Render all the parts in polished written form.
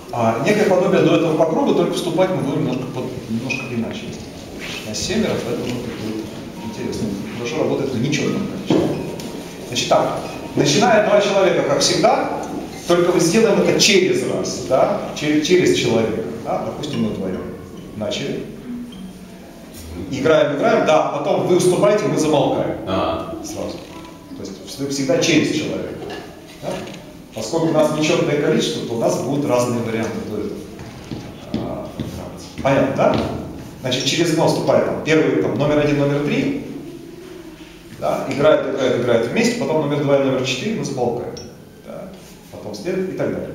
А некое подобие до этого по кругу, только вступать мы будем немножко иначе. На семеро, поэтому интересно. Хорошо работает в нечетном количестве. Значит так, начинает два человека, как всегда, только мы сделаем это через раз, да? через человека. Да? Допустим, мы вдвоем. Начали. Играем, да, потом вы уступаете, мы замолкаем. Сразу. То есть всегда через человека. Да? Поскольку у нас нечетное количество, то у нас будут разные варианты дуэтов. Понятно, да? Значит, через два вступает там, первый там, номер 1, номер 3. Да? Играют вместе, потом номер 2 и номер 4 мы замолкаем. Да? Потом следует и так далее.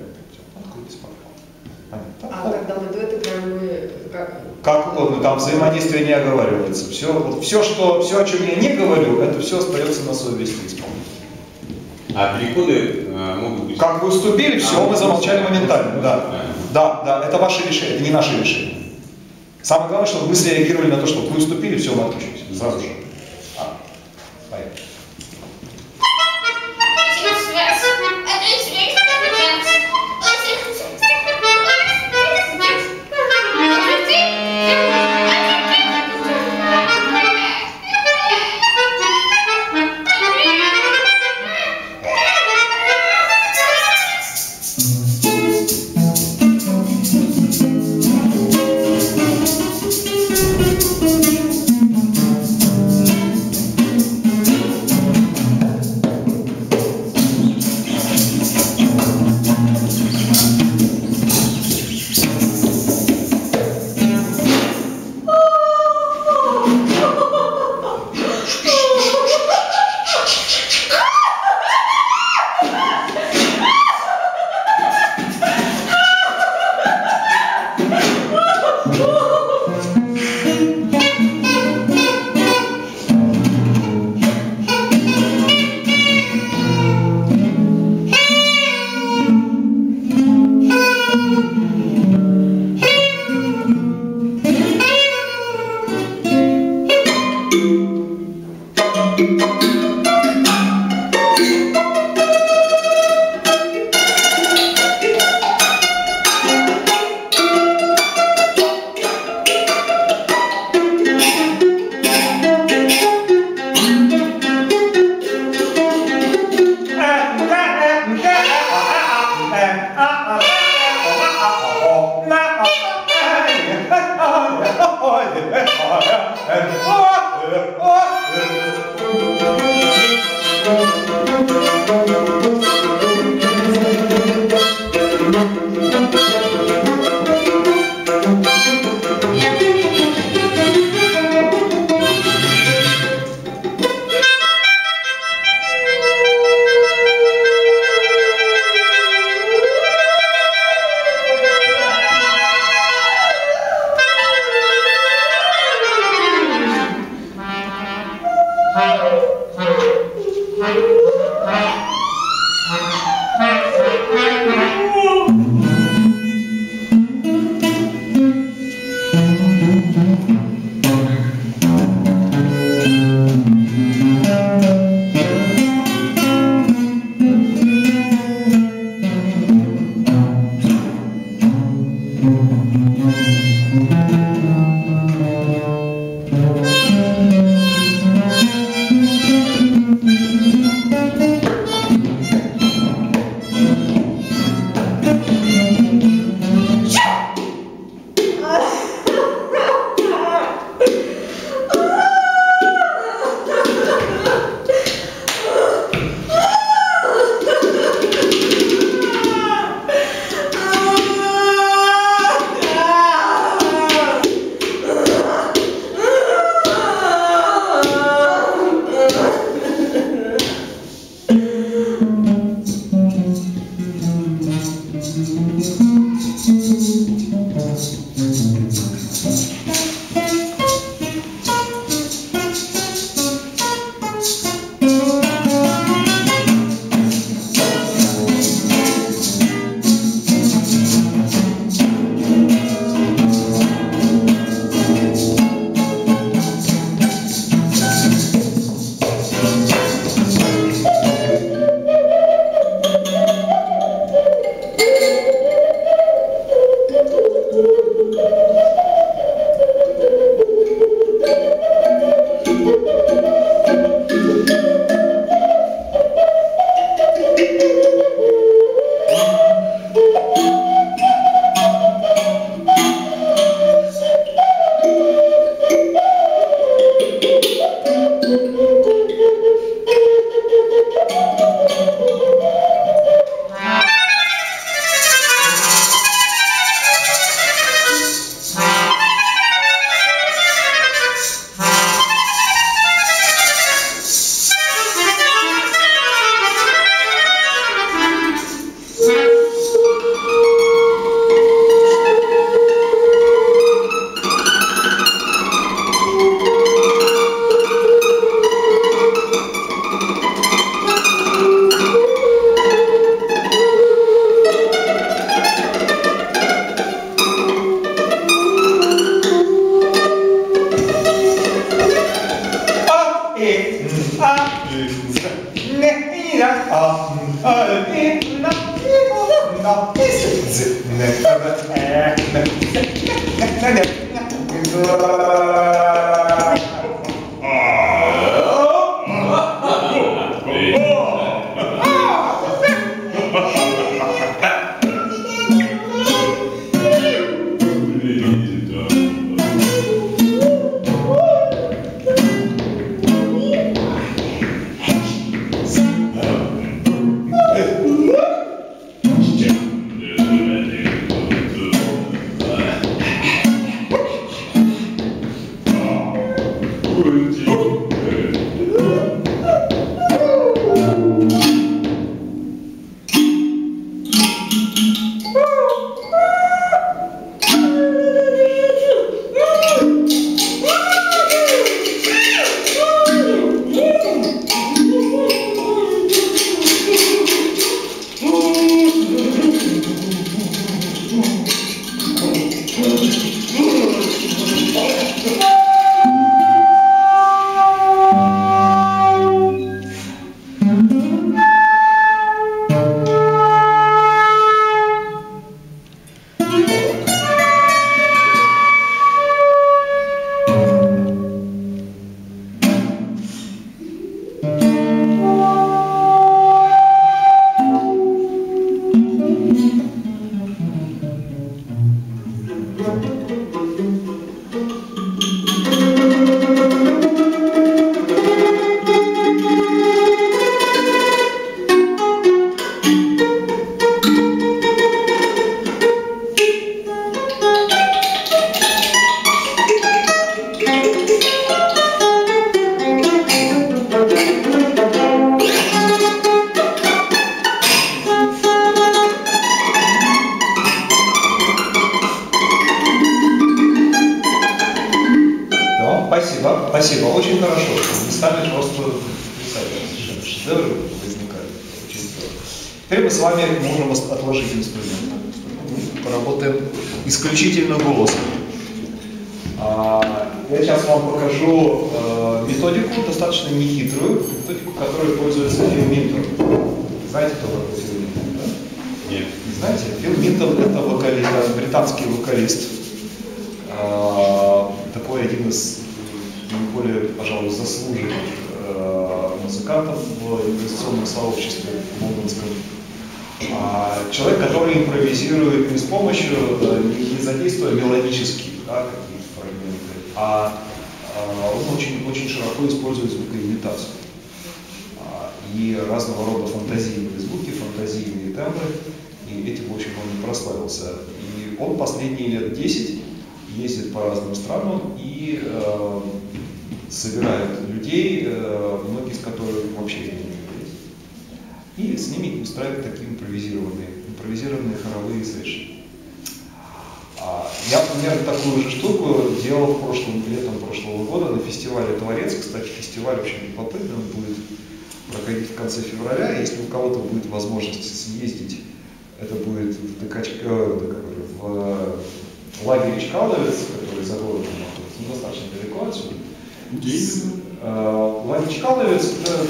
А когда мы дуэт играем, мы как? Как угодно, там взаимодействие не оговаривается. Все, о чем я не говорю, это все остается на совести исполнителя. А переходы могут быть... Как вы уступили, все, мы замолчали моментально. Да, это ваше решение, это не наше решение. Самое главное, чтобы вы среагировали на то, что вы уступили, все, мы отключились. Сразу же. Поехали. Спасибо, очень хорошо. Местами просто потрясающие шедевры возникают. Очень здорово. Теперь мы с вами можем отложить инструмент. Мы поработаем исключительно голосом. Я сейчас вам покажу методику, достаточно нехитрую, методику, которой пользуется Фил Минтон. Знаете, кто такой Фил Минтон? Да? Нет. Не знаете? Фил Минтон — это вокалист, британский вокалист. Такой один из наиболее, пожалуй, заслуженных музыкантов в импровизационном сообществе лондонском. Человек, который импровизирует не с помощью, не задействуя мелодические какие-то фрагменты, он очень широко использует звукоимитацию. И разного рода фантазийные звуки, фантазийные тембры, и этим, в общем, он и прославился. И он последние лет 10 ездит по разным странам и собирает людей, многие из которых вообще не умеют. И с ними устраивает такие импровизированные хоровые сессии. Я примерно такую же штуку делал летом прошлого года на фестивале «Творец». Кстати, фестиваль очень любопытный, он будет проходить в конце февраля. Если у кого-то будет возможность съездить, это будет в лагере Чкаловец, который за городом находится, достаточно далеко отсюда. Лагерь Чкаловец — это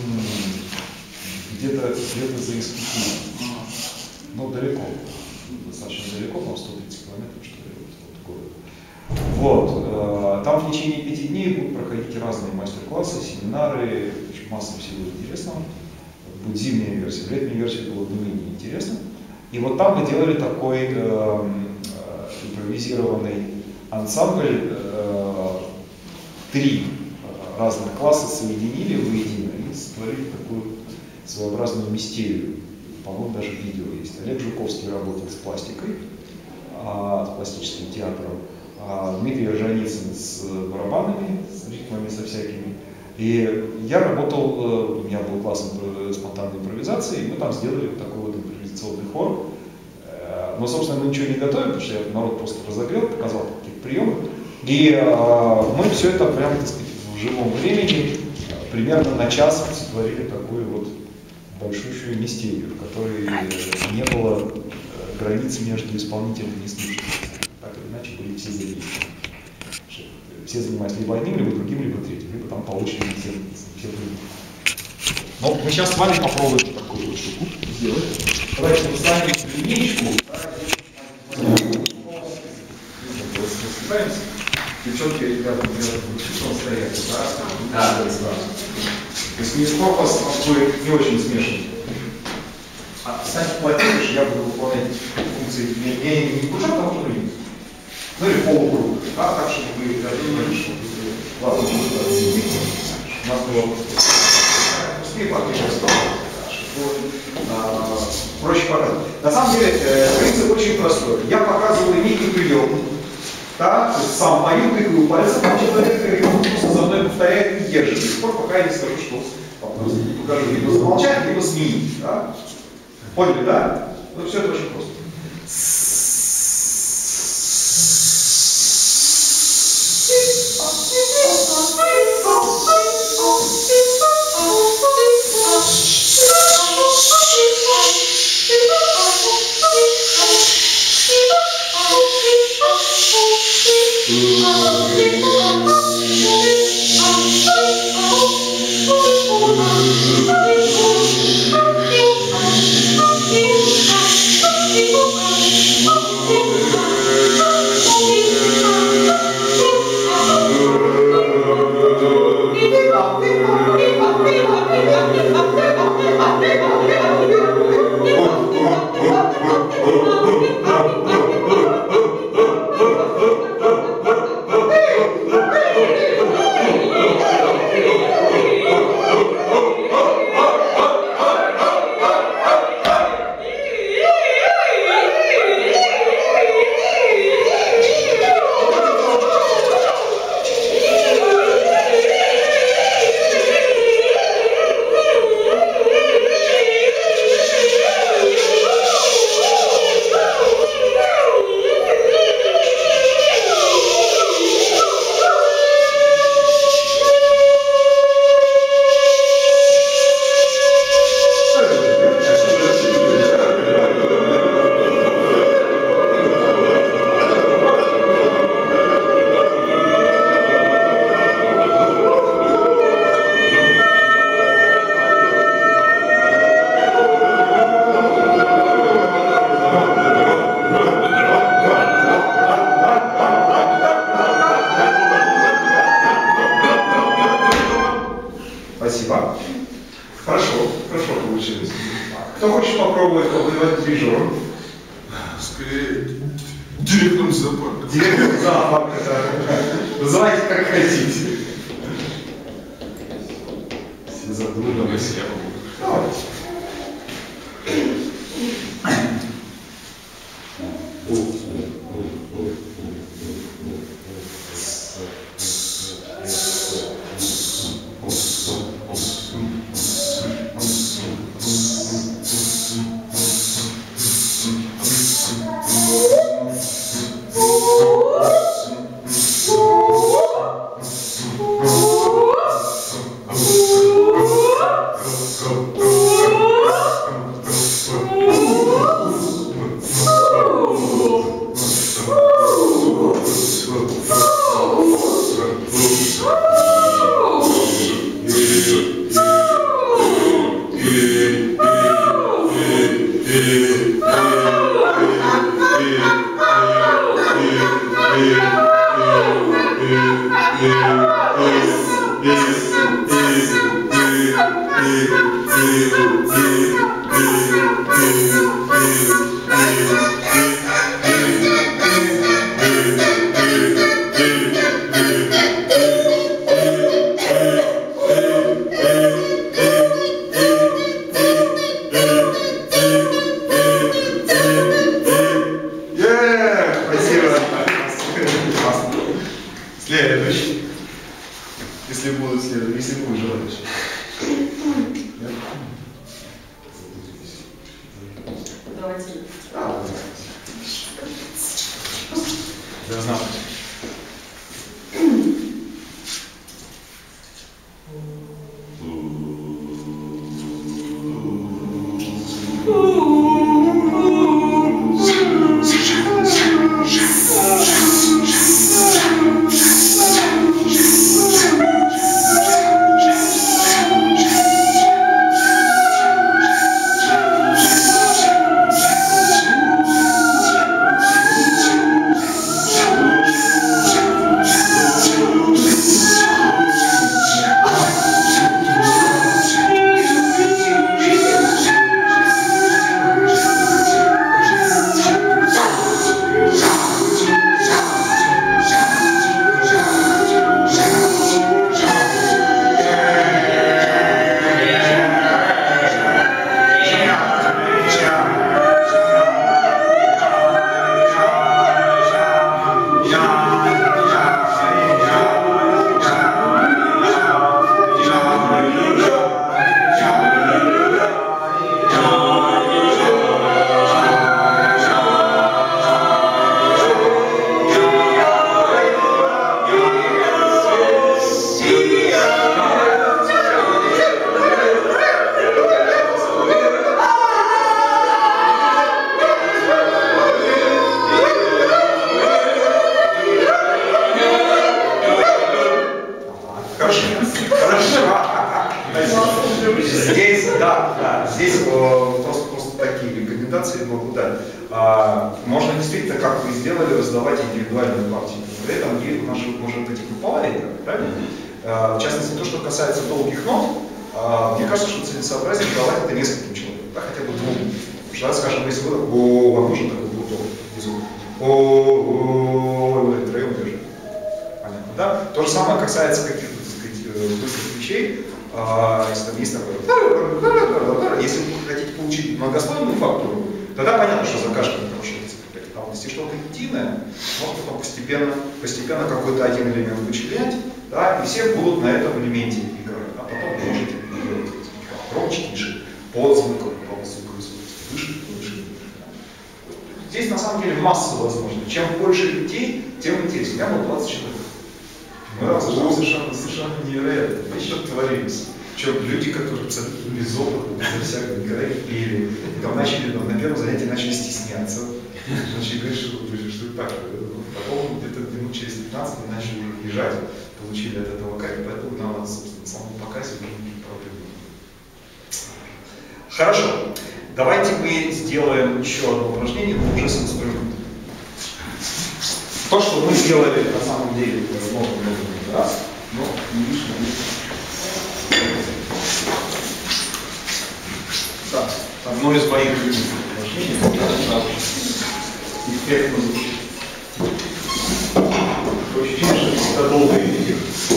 где-то за Искитием. Ну, далеко. Достаточно далеко, по 130 километров, что ли, от города. Там в течение 5 дней будут проходить разные мастер-классы, семинары, масса всего интересного. Будет зимняя версия, летняя версия была не менее интересна. И вот там мы делали такой импровизированный ансамбль, 3 разных класса соединили воедино и створили такую своеобразную мистерию. По-моему, даже видео есть. Олег Жуковский работает с пластикой, с пластическим театром. Дмитрий Ржаницын с барабанами, с ритмами, со всякими. И я работал, у меня был класс спонтанной импровизации, и мы там сделали такой вот импровизационный хор. Но, собственно, мы ничего не готовили, потому что я народ просто разогрел, показал какие-то приемы. И мы все это прямо, так сказать, в живом времени, примерно на час сотворили такую вот большущую мистерию, в которой не было границ между исполнителем и слушателем. Так или иначе были все задействованы. Все занимались либо одним, либо другим, либо третьим, либо там по очереди все были. Но мы сейчас с вами попробуем такую вот штуку. сделать. Давайте мы ставим линейку. Девчонки, ребята, стоят, да? То есть не фокус будет не очень смешан. А станьте плотнее, я буду выполнять функции не кружок, а вот линию. Ну или полукруг. Да, так, чтобы вы говорили, что ладно, у нас было пустые партии, проще показывать. На самом деле принцип очень простой. Я показываю некий прием, да, то есть сам мою тыкаю пальцем, а человек его просто за мной повторяет и держит. До сих пор, пока я не скажу, что покажу либо замолчать, либо сменить. Да? Поняли, да? Ну все это очень просто. Спасибо. Хорошо получилось. Кто хочет попробовать побывать дирижером? Скорее, директором зоопарка. Директором зоопарка, да. Называйте как хотите. Все задумались. Давайте. Следующий. Если будут следовать, если будут желающие. Давайте. Я знаю. можно действительно, как вы сделали, раздавать индивидуальные партии. При этом гель может быть и куполарий, правильно? В частности, то, что касается долгих нот, мне кажется, что целесообразнее давать это нескольким человекам, да, хотя бы двум. Потому что, скажем, если вы вам нужен такой блуток внизу, троем держит. Понятно, да? То же самое касается каких-то, так сказать, быстрых вещей. Если там есть такое, если вы хотите получить многослойную фактуру, тогда понятно, что за каждым хорошо закреплять. А вот если что-то единое, можно потом постепенно какой-то один элемент вычислять, да, и все будут на этом элементе играть. А потом вы можете делать громче, тише, под звуком, выше. Здесь на самом деле масса возможностей. Чем больше людей, тем интереснее. У меня было 20 человек. Совершенно невероятно. Вещи творились. Причем люди, которые абсолютно без опыта, без всякого, никогда не пели. И там начали, на первом занятии начали стесняться. Начали говорить, что это так. Потом где-то минут через 15 мы начали бежать, получили от этого кайф. Поэтому нам, собственно, на самом показе уже никаких проблем нет. Хорошо. Давайте мы сделаем еще одно упражнение, но уже с инструментом. То, что мы сделали на самом деле много-много раз, но не лишним. Да, одно из моих любимых упражнений, эффектно звучит. Такое ощущение, что всегда долго идти.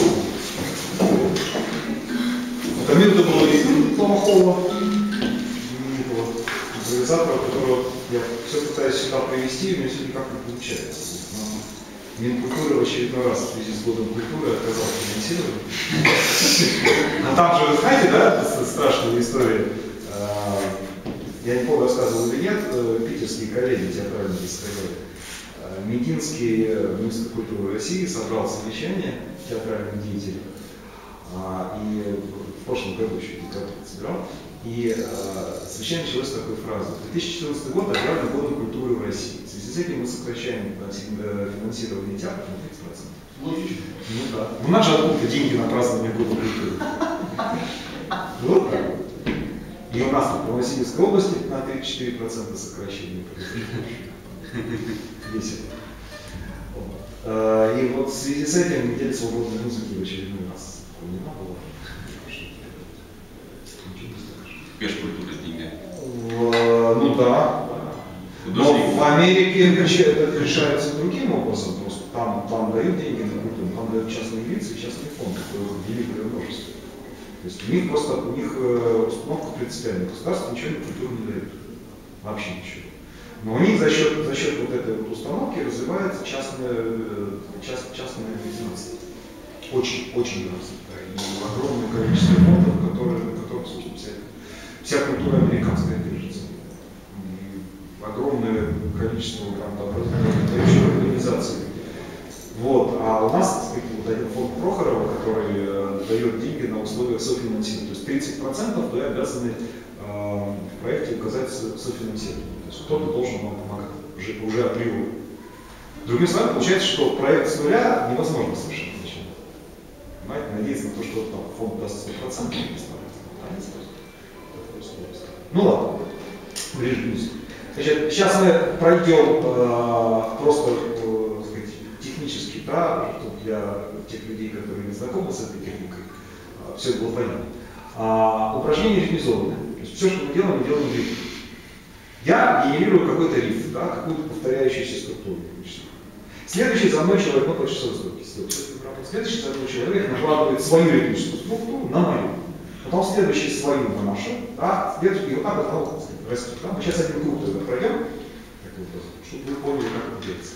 У Камилы было плохого импровизатора, которого я все пытаюсь сюда привести, и у меня все никак не получается. Минкультура в очередной раз в связи с годом культуры отказался финансировать. Но там же, вы знаете, да, страшная история. Я не помню, рассказывал или нет, питерские коллеги театральные рассказали. Мединский министр культуры России собрал совещание театральных деятелей. И в прошлом году еще собирал. И совещание началось с такой фразы. 2014 год объявлен годом культуры в России. В связи с этим мы сокращаем финансирование театра на 30%. Логично. Ну да. У нас же откуда деньги на празднование года культуры. Вот так. И у нас в Новосибирской области на 34% сокращения. Весело. И вот в связи с этим неделя свободной музыки в очередной раз не было. Спецкультура с деньгами. Ну да. Но в Америке это решается другим образом. Просто там дают деньги на культуру, там дают частные лица и частные фонды, великое множество. То есть у них установка принципиальная. Государство ничего на культуру не дает. Вообще ничего. Но у них за счет вот этой вот установки развивается частное производство. Очень развитое. И огромное количество фондов, на которых, собственно, вся культура американская держится. И огромное количество образующих организаций. Вот. А у нас, так сказать, вот один фонд Прохорова, который дает деньги на условия софинансирования. То есть 30% вы обязаны в проекте указать софинансирование. То есть кто-то должен вам помогать уже априори. Другими словами, получается, что проект с нуля невозможно совершенно начинать. Понимаете, надеяться на то, что там фонд даст 100%, не старается. Ну ладно, ближе плюс. Значит, сейчас мы пройдем просто сказать, технически, да, чтобы для тех людей, которые не знакомы с этой техникой, все было понятно. Упражнение ритмизованное. То есть все, что мы делаем ритм. Я генерирую какой-то рифм, да, какую-то повторяющуюся структуру. Следующий за мной человек, ну, по часовой стрелке, следующий за мной человек накладывает свою ритмическую структуру на мою. Потом следующий свою на нашу, да, следующий, и вот так вот растет. Да? Мы сейчас один круг тогда пройдем, чтобы вы поняли, как это делается.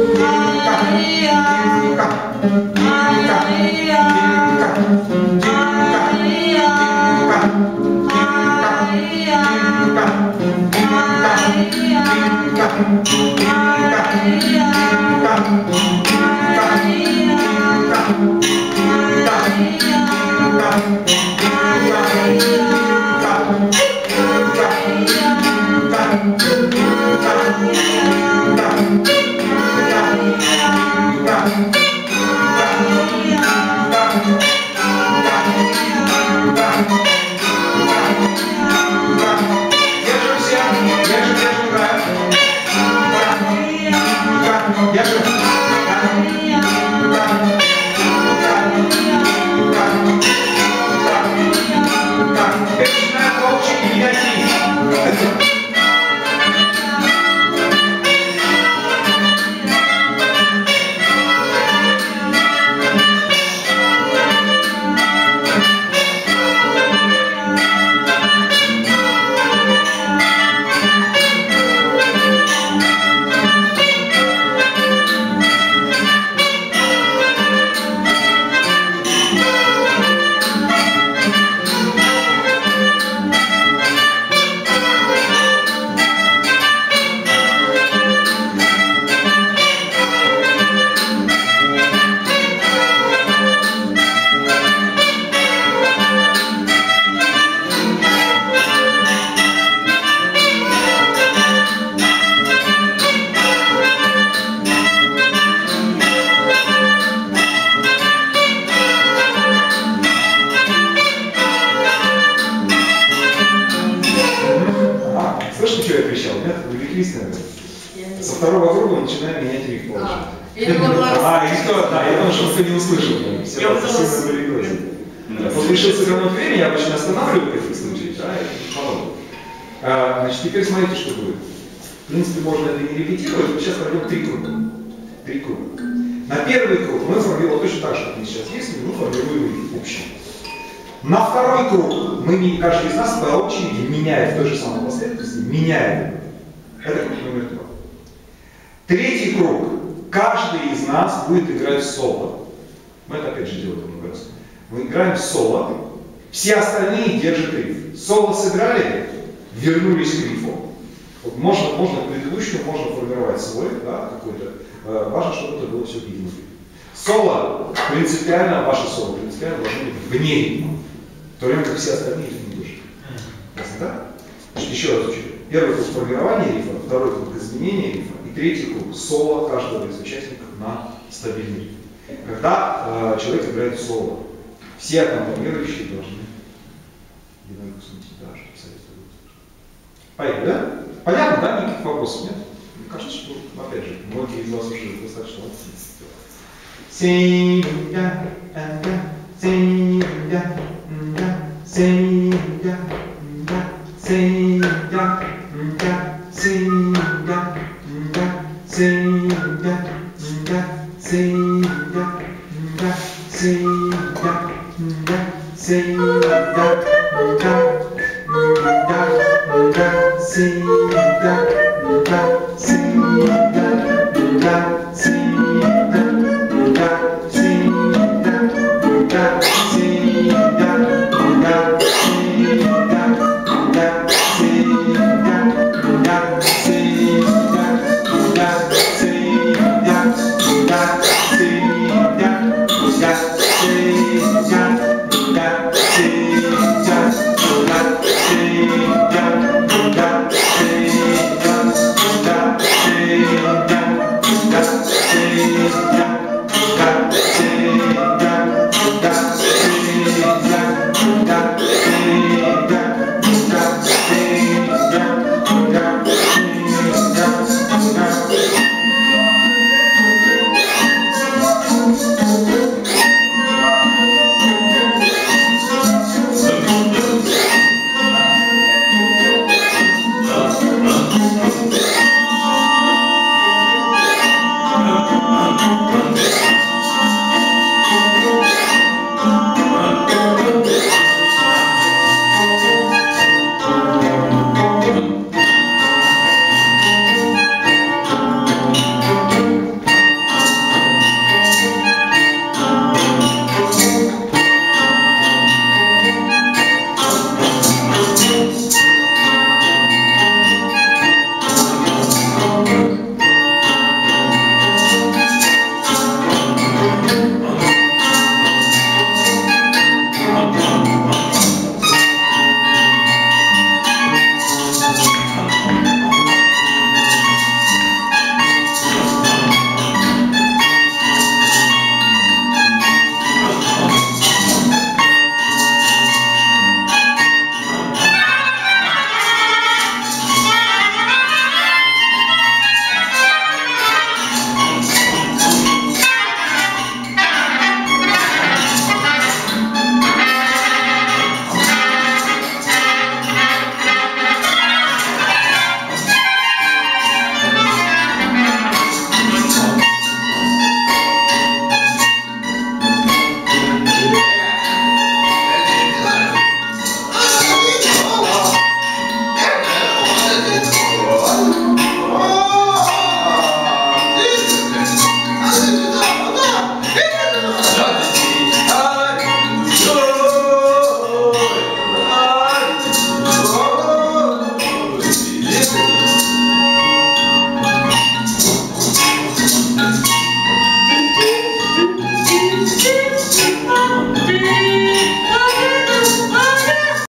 Yeah. Крис, наверное. Я не Со знаю. второго круга начинаем менять риф, получается. Я не могла И что? Да, я думал, что никто не услышал. Все Я просто пыталась- сильно увлеклись. Вот решил сэкономить время, я обычно останавливаю в таких случаях, да, и помогу. Значит, теперь смотрите, что будет. В принципе, можно это не репетировать, мы сейчас пройдем 3 круга. 3 круга. На первый круг мы формируем точно так же, как мы сейчас есть, мы формируем риф общий. На второй круг мы, каждый из нас по очереди меняет в той же самой последовательности, меняет. Это круг номер 2. Третий круг. Каждый из нас будет играть в соло. Мы это опять же делаем много раз. Мы играем в соло, все остальные держат риф. Соло сыграли, вернулись к рифу. Вот можно к предыдущему, можно формировать свой, да, какой-то. Важно, чтобы это было все в едином рифе. Соло принципиально, ваше соло принципиально должно быть вне рифма. В то время как все остальные рифмы тоже. Ясно, да? Значит, еще раз учу. Первый круг формирования рифа, второй круг изменения рифа и третий круг соло каждого из участников на стабильный рифм. Когда человек играет в соло, все аккомпанирующие должны да, чтобы советовать. Поехали, да? Понятно, да? Никаких вопросов нет? Мне кажется, что, опять же, многие из вас уже достаточно молодцы.